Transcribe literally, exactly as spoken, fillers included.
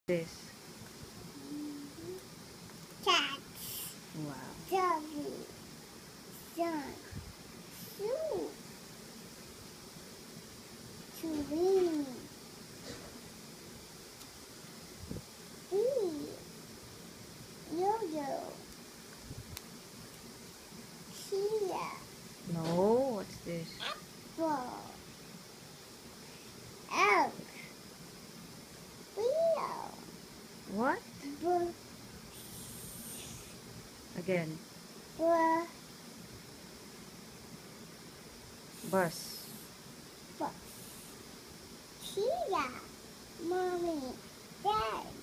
This. Cat, Wow. doggy, sun, shoe, tree, bee, yo-yo, chia, No, what's this? ball, elk, wheel, What? b- Again. b- Bus. bus, chia, mommy, dad.